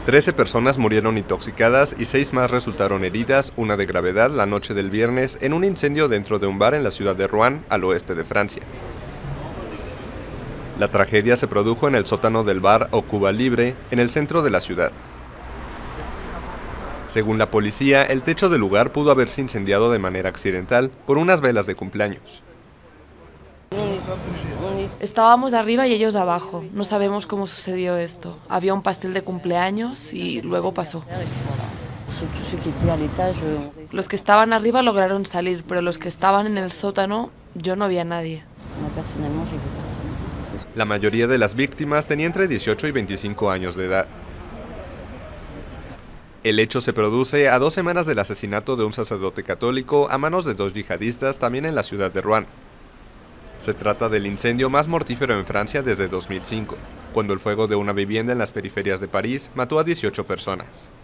13 personas murieron intoxicadas y 6 más resultaron heridas, una de gravedad, la noche del viernes, en un incendio dentro de un bar en la ciudad de Rouen, al oeste de Francia. La tragedia se produjo en el sótano del bar Au Cuba Libre, en el centro de la ciudad. Según la policía, el techo del lugar pudo haberse incendiado de manera accidental por unas velas de cumpleaños. Estábamos arriba y ellos abajo. No sabemos cómo sucedió esto. Había un pastel de cumpleaños y luego pasó. Los que estaban arriba lograron salir, pero los que estaban en el sótano, yo no vi a nadie. La mayoría de las víctimas tenía entre 18 y 25 años de edad. El hecho se produce a 2 semanas del asesinato de un sacerdote católico a manos de 2 yihadistas también en la ciudad de Rouen. Se trata del incendio más mortífero en Francia desde 2005, cuando el fuego de una vivienda en las periferias de París mató a 18 personas.